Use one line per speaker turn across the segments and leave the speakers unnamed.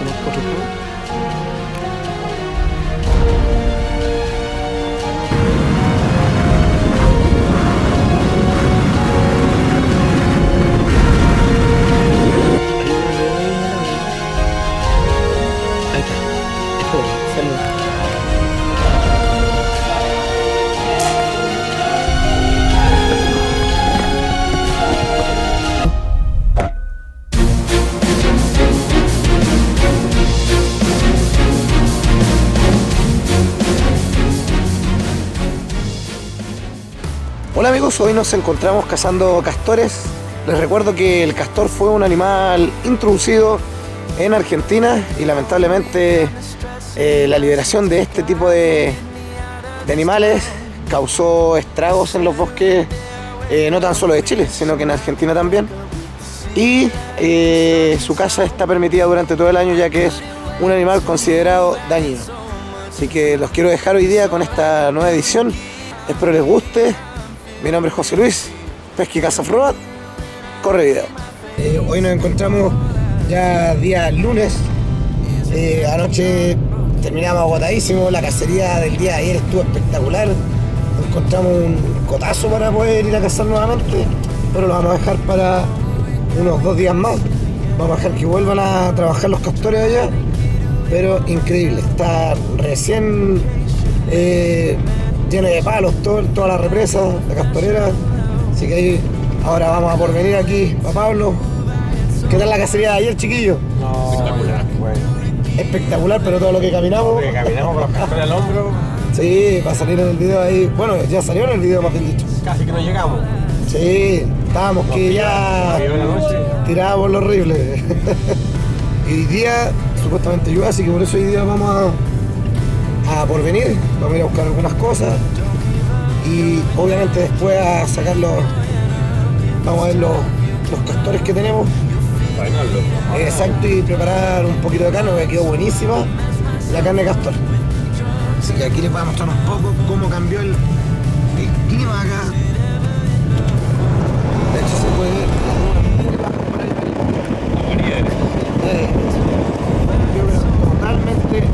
conozco otro juego. Ahí está. Espera, sale.
Hola amigos, hoy nos encontramos cazando castores. Les recuerdo que el castor fue un animal introducido en Argentina y lamentablemente la liberación de este tipo de animales causó estragos en los bosques, no tan solo de Chile, sino que en Argentina también. Y su caza está permitida durante todo el año, ya que es un animal considerado dañino. Así que los quiero dejar hoy día con esta nueva edición. Espero les guste. Mi nombre es José Luis, Pesca y Caza Afrobat, corre video. Hoy nos encontramos ya día lunes. Anoche terminamos agotadísimos, la cacería del día de ayer estuvo espectacular. Encontramos un cotazo para poder ir a cazar nuevamente, pero lo vamos a dejar para unos 2 días más. Vamos a dejar que vuelvan a trabajar los castores allá, pero increíble, está recién lleno de palos, toda la represa, la castorera. Así que ahí, ahora vamos a por venir aquí a Pablo. ¿Qué tal la cacería de ayer, chiquillos?
No, espectacular. Bueno.
Espectacular, pero todo lo que caminamos.
Lo que caminamos con los castores al hombro.
Sí, va a salir en el video ahí. Bueno, ya salió en el video, más bien dicho.
Casi que no llegamos.
Sí, estábamos que ya tirábamos lo horrible. Y hoy día supuestamente llueve, así que por eso hoy día vamos a por venir, vamos a ir a buscar algunas cosas y obviamente después a sacar vamos a ver los castores que tenemos. Exacto, y preparar un poquito de carne, que quedó buenísima la carne de castor. Así que aquí les voy a mostrar un poco cómo cambió el clima acá. De hecho se puede ver totalmente.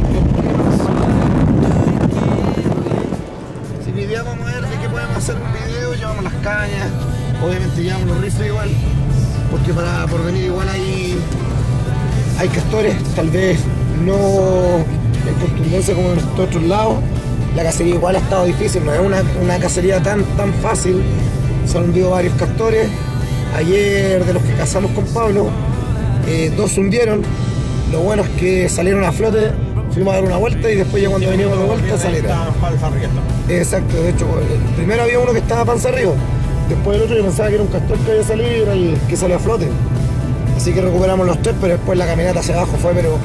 Así que hoy día vamos a ver de qué podemos hacer un video. Llevamos las cañas, obviamente llevamos los rifles igual, porque para por venir igual hay castores, tal vez no en contundencia como en estos otros lados. La cacería igual ha estado difícil, no es una cacería tan fácil. Se han hundido varios castores. Ayer, de los que cazamos con Pablo, 2 se hundieron. Lo bueno es que salieron a flote, fuimos a dar una vuelta y después ya cuando veníamos de vuelta salieron. Exacto, de hecho, primero había uno que estaba panza arriba, después el otro yo pensaba que era un castor que había salido y era el que salió a flote. Así que recuperamos los 3, pero después la caminata hacia abajo fue, pero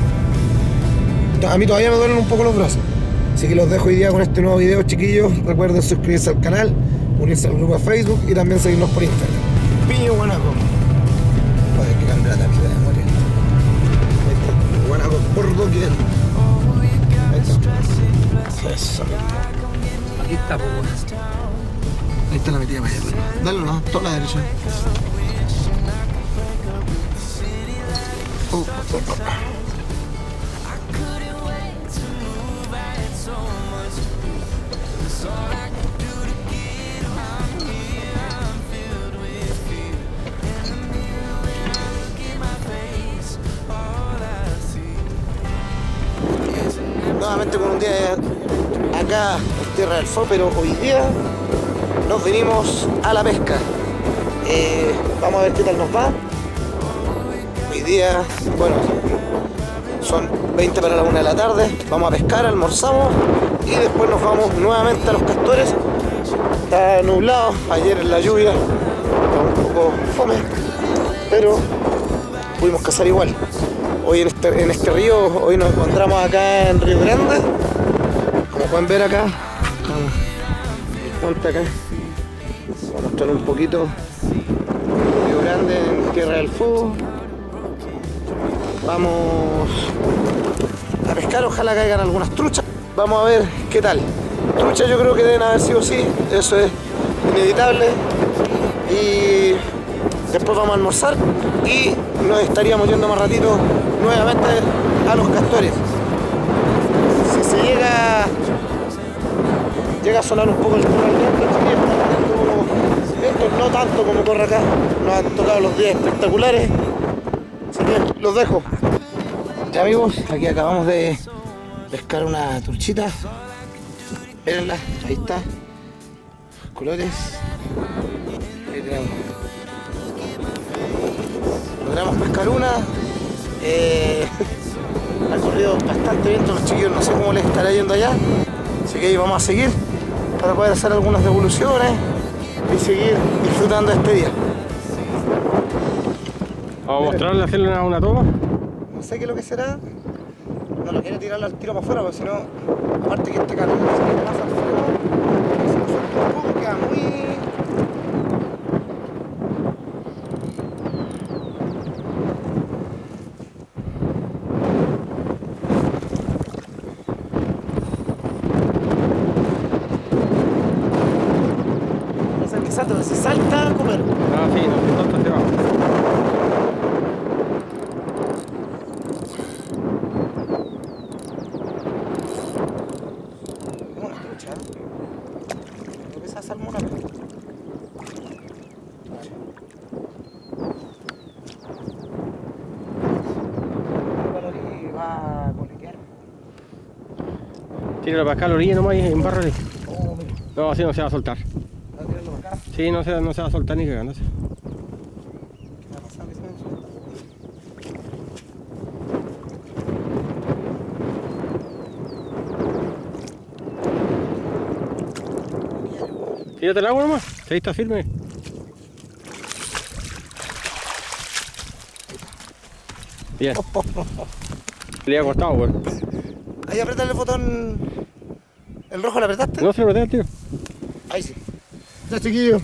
a mí todavía me duelen un poco los brazos. Así que los dejo hoy día con este nuevo video, chiquillos. Recuerden suscribirse al canal, unirse al grupo de Facebook y también seguirnos por Instagram. Piño Guanaco. Joder, que cambiar la vida de memoria. Guanaco por doquier. Ahí está. Eso.
Aquí está, pues, bueno.
Ahí está la metida para allá. Dale, no, toda la derecha. Nuevamente con un día acá en Tierra del Fuego, pero hoy día nos venimos a la pesca. Vamos a ver qué tal nos va. Hoy día, bueno, son 20 para la 1 de la tarde. Vamos a pescar, almorzamos y después nos vamos nuevamente a los castores. Está nublado, ayer en la lluvia, está un poco fome, pero pudimos cazar igual. Hoy en este río, hoy nos encontramos acá en Río Grande. Como pueden ver acá, ponte acá, voy a mostrar un poquito. Río Grande en Tierra del Fuego. Vamos a pescar, ojalá caigan algunas truchas. Vamos a ver qué tal. Truchas yo creo que deben haber sido sí, eso es inevitable. Y después vamos a almorzar y nos estaríamos yendo más ratito nuevamente a los castores. Si se llega a sonar un poco el corral viento, no tanto como corre acá. Nos han tocado los días espectaculares, así que los dejo. Ya amigos, aquí acabamos de pescar una truchita. Mírenla, ahí está. Colores. Ahí tenemos. Logramos pescar una. Ha corrido bastante viento los chiquillos, no sé cómo les estará yendo allá. Así que ahí vamos a seguir para poder hacer algunas devoluciones y seguir disfrutando de este día.
Vamos a mostrarle, hacerle una toma.
No sé qué es lo que será. No lo quiero tirarlo al tiro para afuera, porque si no, aparte que este calor se me pasa al freno, se me suelta un poco, queda muy... Se salta, comer.
Ah, sí, no, tanto se va.
Una trucha. Creo que esa salmona. Va a coletear.
Tíralo para acá a la orilla nomás y embárrale.
Oh, mira.
No, así no se va a soltar.
Va a tirarlo para acá.
Sí, no se va a soltar ni cagándose.
¿Qué me ha pasado que se me suelta?
Tírate el agua nomás, ahí está firme. Bien. Le ha costado, weón.
Ahí aprieta el botón. ¿El rojo lo apretaste?
No se lo apreté, tío.
Ahí sí. Ya, chiquillo.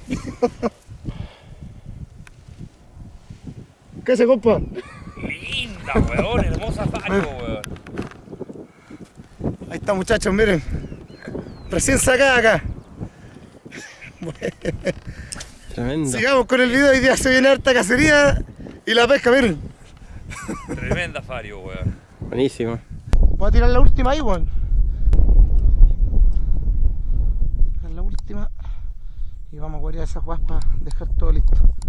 ¿Qué hace, compa?
Linda, weón, hermosa Fario, weón.
Ahí está, muchachos, miren. Recién sacada acá.
Tremenda.
Sigamos con el video. Hoy día se viene harta cacería y la pesca, miren.
Tremenda Fario, weón.
Buenísima.
Voy a tirar la última ahí, weón. La última. Y vamos a guardar esas guas para dejar todo listo.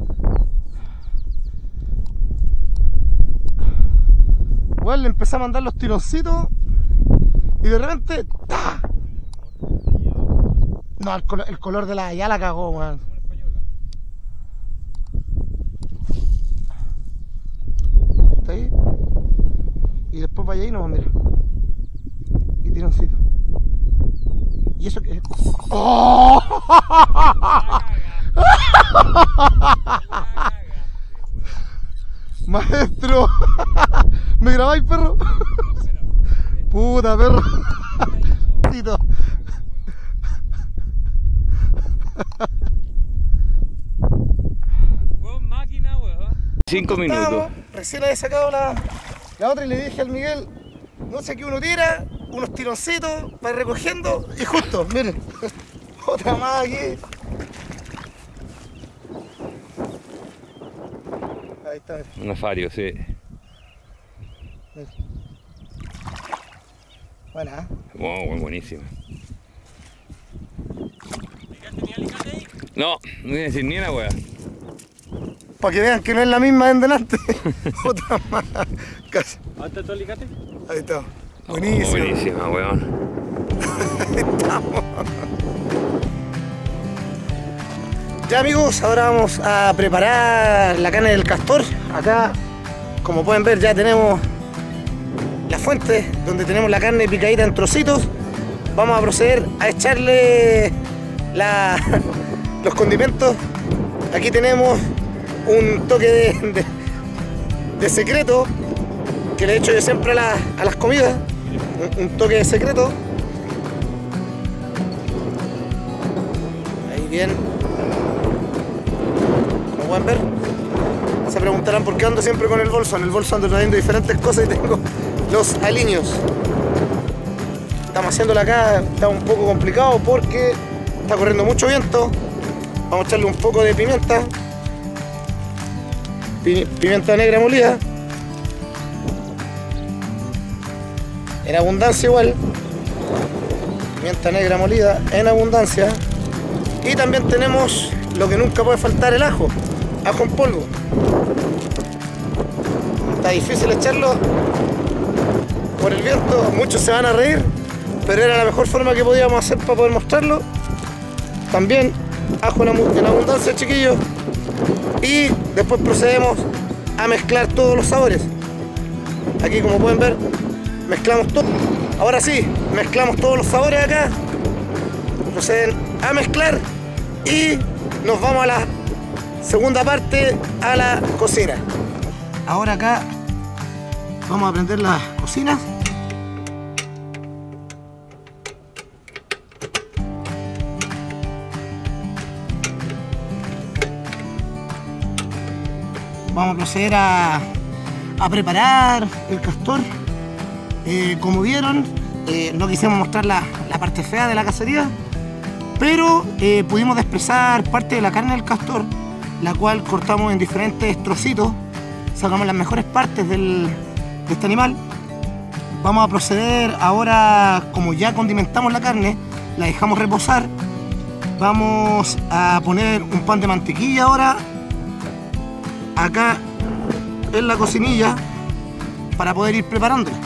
Bueno, le empecé a mandar los tironcitos y de repente ¡ta! No, el color de la ya la cagó, weón. Está ahí. Y después vaya ahí nomás, mira. Y tironcito. ¿Y eso qué es? ¡Oh! Maestro, ¿me grabáis, perro? Puta, perro. Tito.
Weón, máquina, weón.
5 minutos.
Recién había sacado la otra y le dije al Miguel, no sé qué uno tira, unos tironcitos para ir recogiendo y justo, miren, otra más aquí. Ahí está, miren.
Una Fario, sí.
Miren. Buena, ¿eh?
Wow, buenísima. No, no voy a decir ni una wea.
Para que vean que no es la misma en delante. Otra más. Casi.
¿Hasta tu alicate?
Ahí está. Buenísimo.
Buenísima, weón.
Estamos. Ya amigos, ahora vamos a preparar la carne del castor. Acá, como pueden ver, ya tenemos la fuente donde tenemos la carne picadita en trocitos. Vamos a proceder a echarle los condimentos. Aquí tenemos un toque de secreto que le echo yo siempre a las comidas. Un toque de secreto. Ahí bien. Como pueden ver, se preguntarán por qué ando siempre con el bolso. En el bolso ando trayendo diferentes cosas y tengo los aliños. Estamos haciéndola acá, está un poco complicado porque está corriendo mucho viento. Vamos a echarle un poco de pimienta. Pimienta negra molida. en abundancia igual. Pimienta negra molida en abundancia. Y también tenemos lo que nunca puede faltar, el ajo. Ajo en polvo. Está difícil echarlo por el viento, muchos se van a reír, pero era la mejor forma que podíamos hacer para poder mostrarlo. También ajo en abundancia, chiquillos. Y después procedemos a mezclar todos los sabores. Aquí, como pueden ver, mezclamos todo. Ahora sí, mezclamos todos los sabores acá. Proceden a mezclar y nos vamos a la segunda parte, a la cocina. Ahora acá vamos a prender las cocinas. Vamos a proceder a preparar el castor. Como vieron, no quisimos mostrar la parte fea de la cacería, pero pudimos desprezar parte de la carne del castor, la cual cortamos en diferentes trocitos, sacamos las mejores partes de este animal. Vamos a proceder ahora, como ya condimentamos la carne, la dejamos reposar. Vamos a poner un pan de mantequilla ahora acá en la cocinilla para poder ir preparándola.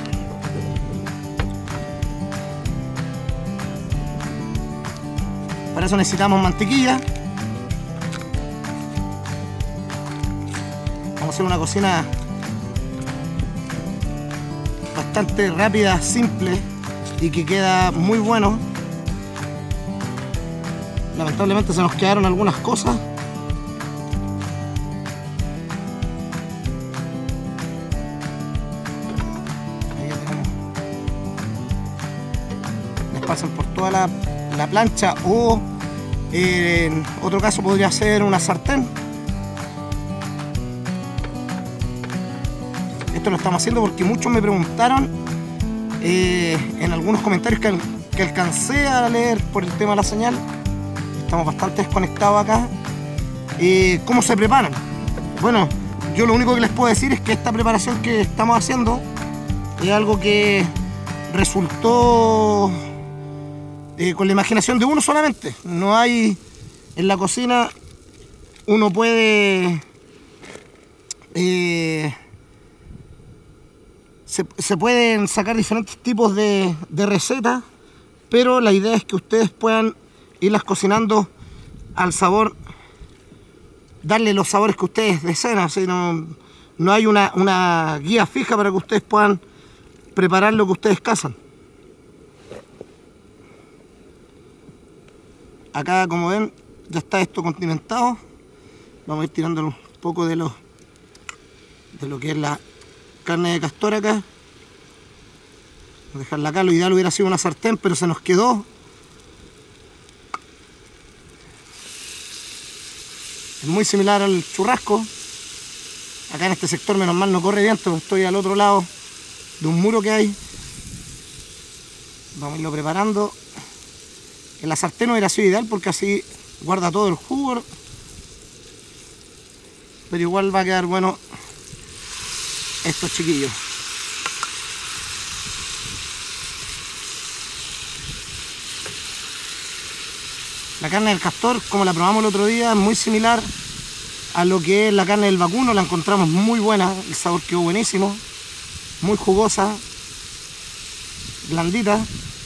Para eso necesitamos mantequilla. Vamos a hacer una cocina bastante rápida, simple y que queda muy bueno. Lamentablemente se nos quedaron algunas cosas. Ahí ya tenemos. Les pasan por toda la plancha, o en otro caso podría ser una sartén. Esto lo estamos haciendo porque muchos me preguntaron en algunos comentarios que alcancé a leer por el tema de la señal. Estamos bastante desconectados acá. ¿Cómo se preparan? Bueno, yo lo único que les puedo decir es que esta preparación que estamos haciendo es algo que resultó con la imaginación de uno solamente. No hay en la cocina, uno puede se pueden sacar diferentes tipos de recetas, pero la idea es que ustedes puedan irlas cocinando al sabor, darle los sabores que ustedes deseen. Así no hay una guía fija para que ustedes puedan preparar lo que ustedes cazan. Acá, como ven, ya está esto condimentado. Vamos a ir tirando un poco de lo que es la carne de castor acá. Vamos a dejarla acá. Lo ideal hubiera sido una sartén, pero se nos quedó. Es muy similar al churrasco. Acá en este sector, menos mal, no corre viento. Estoy al otro lado de un muro que hay. Vamos a irlo preparando. En la sartén hubiera sido ideal porque así guarda todo el jugo, pero igual va a quedar bueno estos chiquillos. La carne del castor, como la probamos el otro día, es muy similar a lo que es la carne del vacuno. La encontramos muy buena, el sabor quedó buenísimo, muy jugosa, blandita.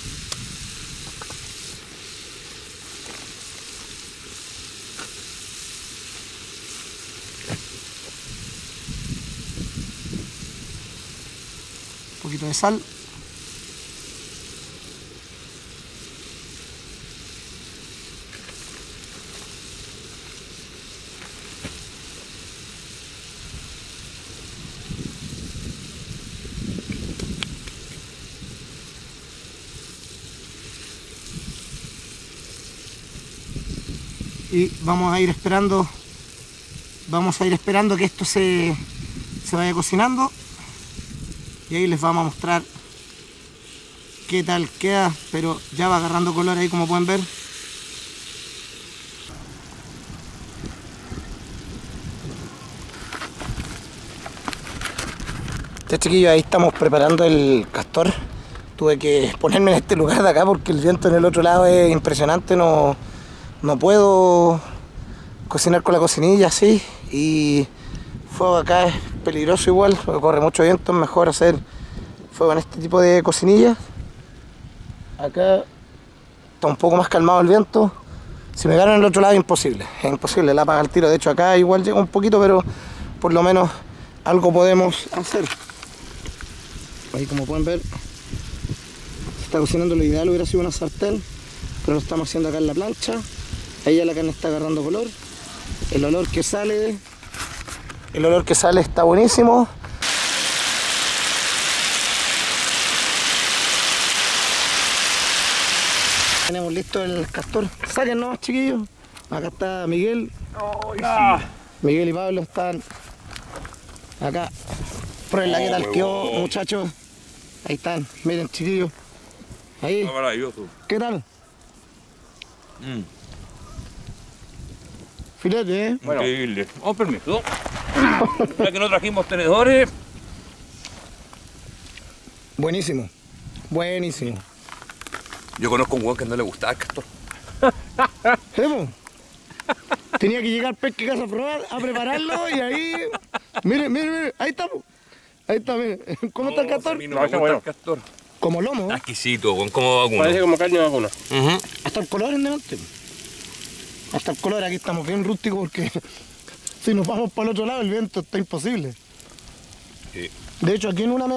Un poquito de sal. Y vamos a ir esperando que esto se vaya cocinando. Y ahí les vamos a mostrar qué tal queda, pero ya va agarrando color ahí, como pueden ver. Ya, chiquillos, ahí estamos preparando el castor Tuve que ponerme en este lugar de acá porque el viento en el otro lado es impresionante. No puedo cocinar con la cocinilla así. Y fuego acá es peligroso igual, porque corre mucho viento. Es mejor hacer fuego en este tipo de cocinillas. Acá está un poco más calmado el viento. Si me ganan en el otro lado es imposible, la apaga el tiro. De hecho acá igual llega un poquito, pero por lo menos algo podemos hacer. Ahí como pueden ver, se está cocinando. Lo ideal hubiera sido una sartén, pero lo estamos haciendo acá en la plancha. Ahí ya la carne está agarrando color. El olor que sale está buenísimo. Tenemos listo el castor. Sáquennos, chiquillos. Acá está Miguel. Miguel y Pablo están acá. Prueben qué tal quedó, muchachos. Ahí están, miren, chiquillos. Ahí.
Maravilloso.
¿Qué tal? Filete, ¿eh?
Bueno. Increíble. Oh, permiso. Ya que no trajimos tenedores.
Buenísimo. Buenísimo.
Yo conozco un hueón que no le gustaba el castor.
¿Cómo? Tenía que llegar Pesque Casa a prepararlo y ahí... Miren, ahí estamos. Ahí está, miren. ¿Cómo está el castor?
A mí no me gusta el castor.
Como lomo.
Está exquisito, como vacuno.
Parece como carne de vacuna.
Hasta el color en delante. Hasta el color, aquí estamos bien rústicos porque si nos vamos para el otro lado el viento está imposible.
Sí.
De hecho, aquí en una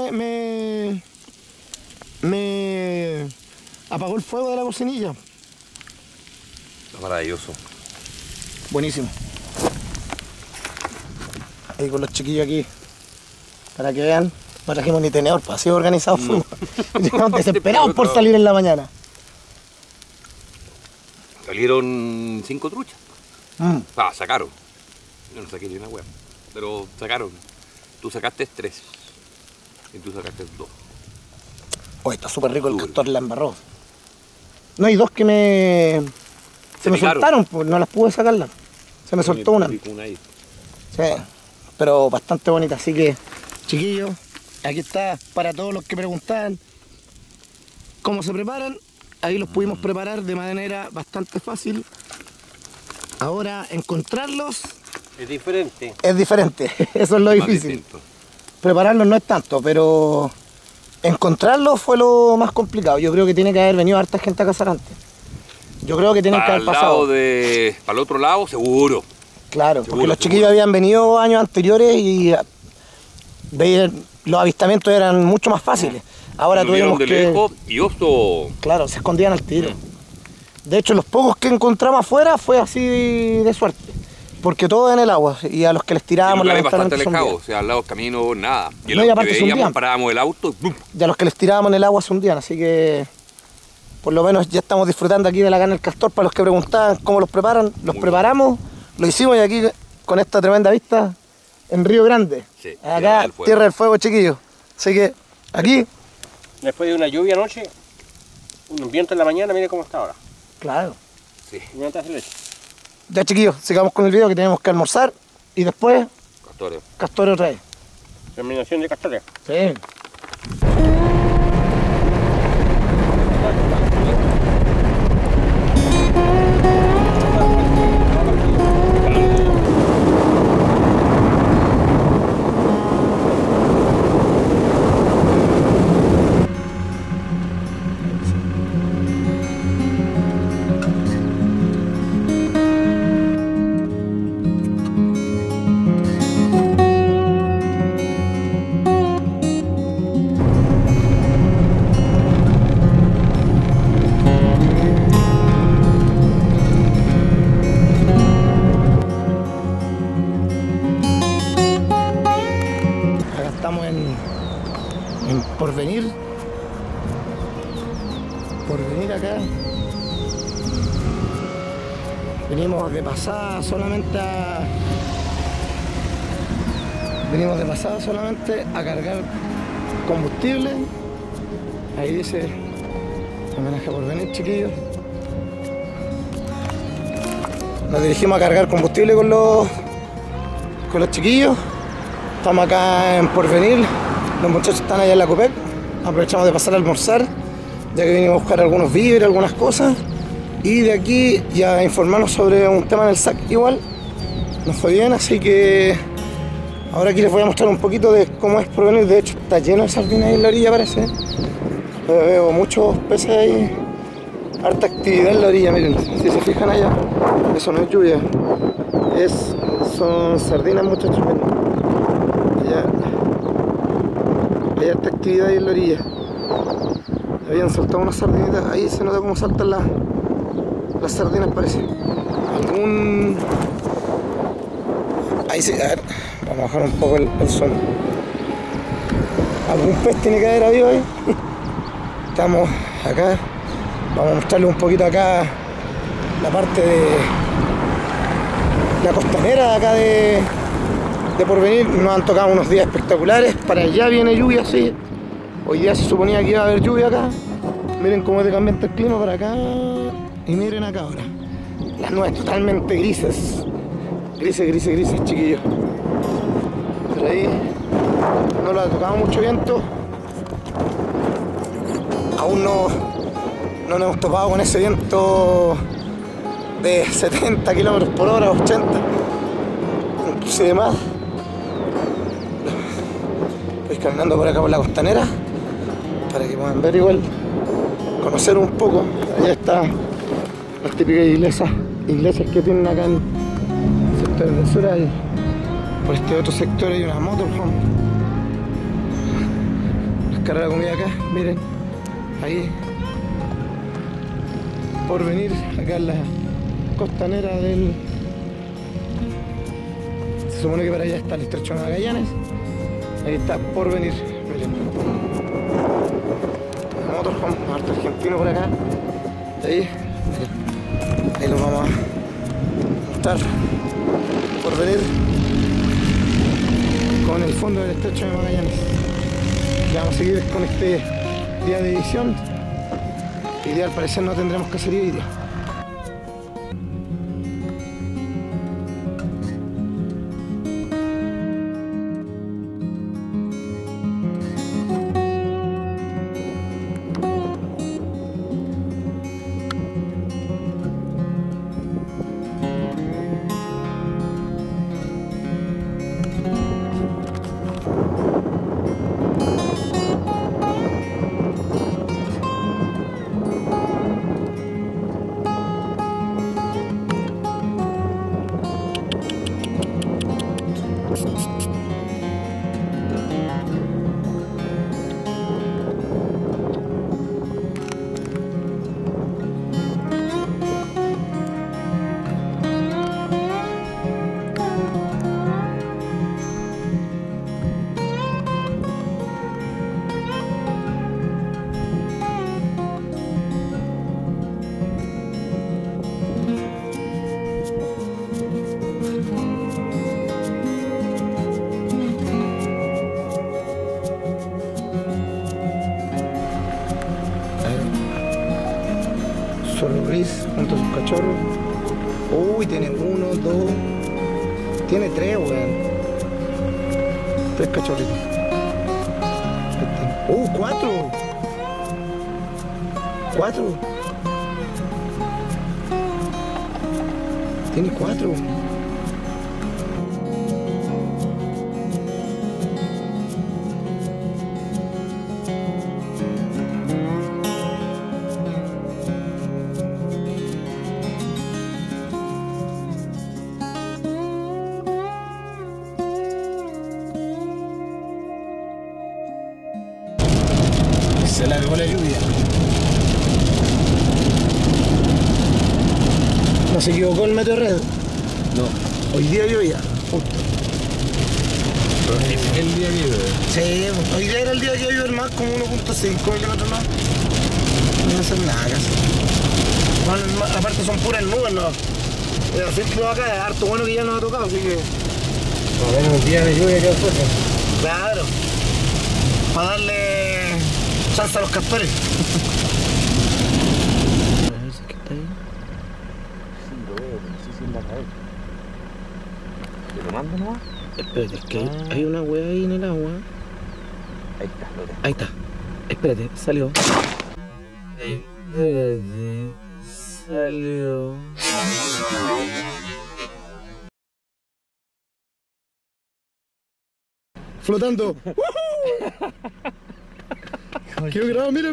me apagó el fuego de la cocinilla.
Está maravilloso.
Buenísimo. Ahí con los chiquillos aquí, para que vean, no trajimos ni tenedor, pues así organizado fuimos. Llegamos desesperados por salir en la mañana.
Salieron 5 truchas. Sacaron. Yo no saqué ni una hueá, pero sacaron. Tú sacaste 3 y tú sacaste 2.
Oye, está súper rico el castor, la embarró. No, hay 2 que se me soltaron, pues no las pude sacarla. Se me soltó una. Sí, pero bastante bonita, así que, chiquillos, aquí está para todos los que preguntaban cómo se preparan. Ahí los pudimos preparar de manera bastante fácil. Ahora, encontrarlos...
Es diferente.
Es diferente, eso es lo difícil. Prepararlos no es tanto, pero encontrarlos fue lo más complicado. Yo creo que tiene que haber venido harta gente a cazar antes. Yo creo que tienen que haber pasado.
Para el otro lado, seguro.
Claro,
seguro,
porque los chiquillos habían venido años anteriores y los avistamientos eran mucho más fáciles. Ahora tuvimos
de
que...
lejos y oso.
Claro, se escondían al tiro. De hecho, los pocos que encontramos afuera fue así de suerte. Porque todo en el agua. Y a los que les tirábamos
la bastante
se hundían.
alejado, o sea, al lado del camino, nada. Y
No, y
los
aparte
que
se hundían.
veíamos, parábamos el auto y ¡bum!
Y a los que les tirábamos en el agua se hundían. Así que, por lo menos ya estamos disfrutando aquí de la carne del castor. Para los que preguntaban cómo los preparan, los preparamos, lo hicimos y aquí con esta tremenda vista en Río Grande.
Sí,
acá, Tierra del Fuego, chiquillos. Así que, aquí...
Después de una lluvia anoche, un viento en la mañana, mire cómo está ahora.
Claro.
Sí.
Ya, chiquillos, sigamos con el video que tenemos que almorzar y después castores otra vez.
Terminación de castores.
Sí. Porvenir acá. Venimos de pasada solamente a cargar combustible. Ahí dice homenaje a Porvenir, chiquillos. Nos dirigimos a cargar combustible con los chiquillos. Estamos acá en Porvenir. Los muchachos están allá en la Copec. aprovechamos de pasar a almorzar, ya que vinimos a buscar algunos víveres, algunas cosas. Y de aquí ya informarnos sobre un tema en el SAC igual. Nos fue bien, así que ahora aquí les voy a mostrar un poquito de cómo es Porvenir. De hecho está lleno de sardinas ahí en la orilla, parece. Veo muchos peces ahí, harta actividad en la orilla, miren, si se fijan allá, eso no es lluvia, son sardinas, muchachos, miren. Allá hay harta actividad ahí en la orilla. Habían soltado unas sardinitas, ahí se nota cómo saltan las sardinas, parece. Ahí sí, a ver, vamos a bajar un poco el sol. Algún pez tiene que haber habido ahí. Estamos acá, vamos a mostrarles un poquito acá la parte de la costanera de acá de Porvenir. Nos han tocado unos días espectaculares, para allá viene lluvia, sí. Hoy día se suponía que iba a haber lluvia acá. Miren cómo es de cambiante el clima para acá. Y miren acá ahora, las nubes totalmente grises. Grises, chiquillos. Por ahí no lo ha tocado mucho viento. Aún no nos hemos topado con ese viento de 70 km por hora, 80, inclusive más. Voy caminando por acá por la costanera para que puedan ver igual, conocer un poco. Allá están las típicas iglesias que tienen acá en el sector del sur. Por este otro sector hay una motorhome. Las carreras de comida acá, miren. Ahí, Porvenir, acá en la costanera del... Se supone que para allá está el estrecho de Magallanes. Ahí está Porvenir, miren. Motorhome, harto argentino por acá. Ahí, miren. Ahí los vamos a mostrar. Porvenir con el fondo del estrecho de Magallanes. Ya vamos a seguir con este día de edición. Hoy día al parecer no tendremos cacería hoy día. Zorro gris junto a sus cachorros. Uy, tiene 1, 2, tiene 3, weón. 3 cachorritos. 4. 4. Tiene 4. Se largó la lluvia. No se equivocó el Meteo Red. No. Hoy día llovía, justo.
Pero es el día que llueve.
Sí, hoy día era el día que iba a llover más, como 1.5 kilómetros más. No iba a hacer nada casi. Bueno, aparte son puras nubes, ¿no? Siempre acá es harto bueno que ya nos ha tocado, así que...
Por lo menos un día de lluvia que fuerte.
Claro. Para darle chance a los castores. ¿Qué está ahí?
Sí, lo veo, pero no sé si es la cabeza. ¿Te lo mando nomás?
Espérate, es que hay una hueá ahí en el agua.
Ahí está, lo tengo.
Ahí está. Espérate, salió.
Salió.
Flotando. Quedó grabado, mira.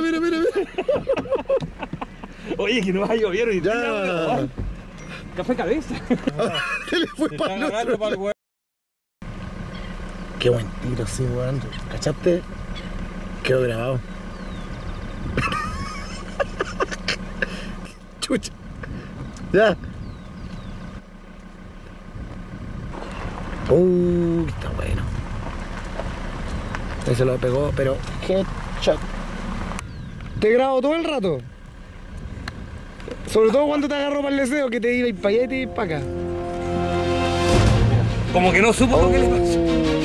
Oye, que no va a llover hoy día, weón. Café cabeza.
Se le fue para el otro. Qué buen tiro, sí, weón. ¿Cachaste? Quedó grabado. Chucha. Ya. Está bueno. Ahí se lo pegó, pero headshot. Te grabo todo el rato. Sobre todo cuando te agarro para el deseo, que te iba para allá y te iba para acá.
Como que no supo lo que le pasó.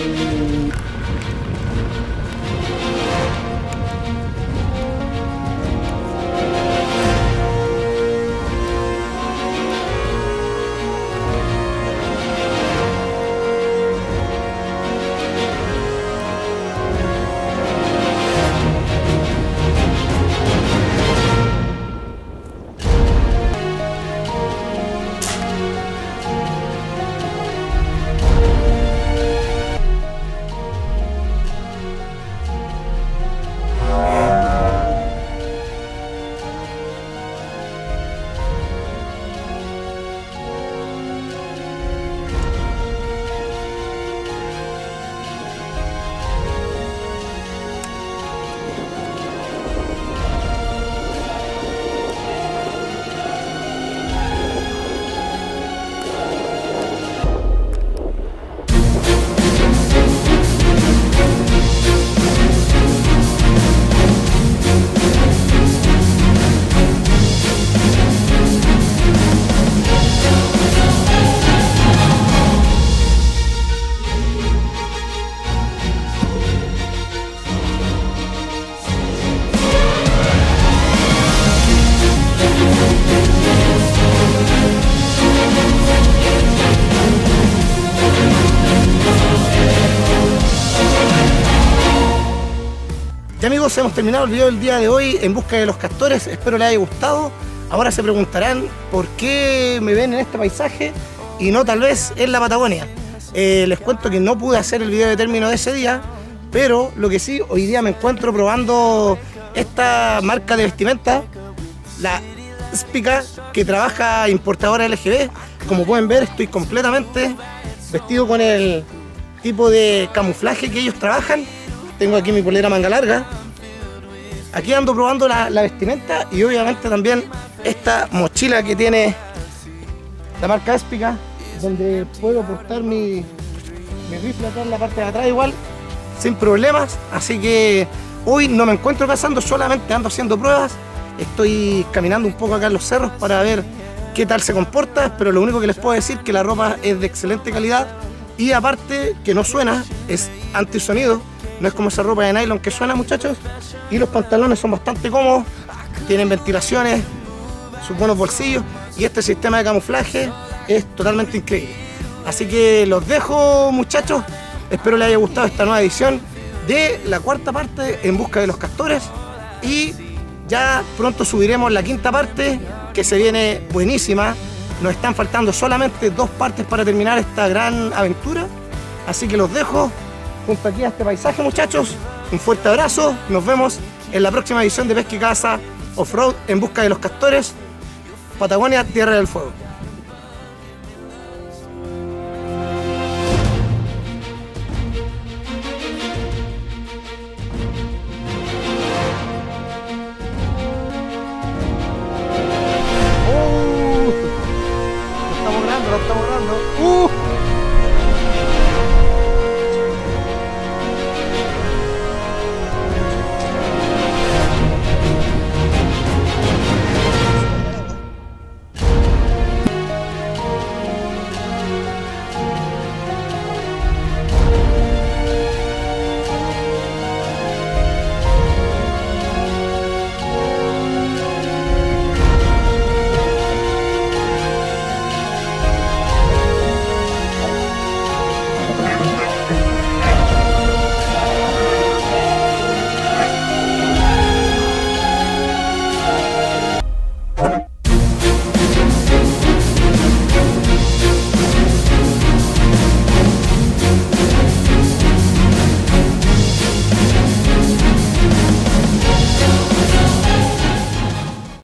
Ya amigos, hemos terminado el video del día de hoy en busca de los castores, espero les haya gustado. Ahora se preguntarán por qué me ven en este paisaje y no tal vez en la Patagonia. Les cuento que no pude hacer el video de término de ese día, pero lo que sí, hoy día me encuentro probando esta marca de vestimenta, la Spica, que trabaja importadora LGB. Como pueden ver, estoy completamente vestido con el tipo de camuflaje que ellos trabajan. Tengo aquí mi polera manga larga. Aquí ando probando la vestimenta y obviamente también esta mochila que tiene la marca Spica, donde puedo portar mi rifle acá en la parte de atrás igual, sin problemas. Así que hoy no me encuentro cazando, solamente ando haciendo pruebas. Estoy caminando un poco acá en los cerros para ver qué tal se comporta, pero lo único que les puedo decir es que la ropa es de excelente calidad y aparte que no suena, es antisonido. No es como esa ropa de nylon que suena, muchachos. Y los pantalones son bastante cómodos, tienen ventilaciones, sus buenos bolsillos. Y este sistema de camuflaje es totalmente increíble. Así que los dejo, muchachos. Espero les haya gustado esta nueva edición de la cuarta parte en busca de los castores. Y ya pronto subiremos la quinta parte, que se viene buenísima. Nos están faltando solamente 2 partes para terminar esta gran aventura. Así que los dejo junto aquí a este paisaje, muchachos. Un fuerte abrazo, nos vemos en la próxima edición de Pesca y Caza Offroad en busca de los castores, Patagonia, Tierra del Fuego.